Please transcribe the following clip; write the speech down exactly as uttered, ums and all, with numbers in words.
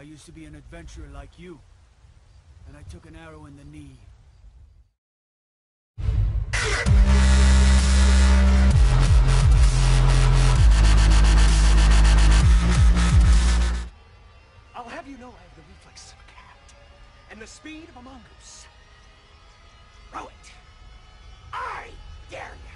used to be an adventurer like you, and I took an arrow in the knee. I'll have you know I have the reflexes of a cat, and the speed of a mongoose. Row it! I dare you!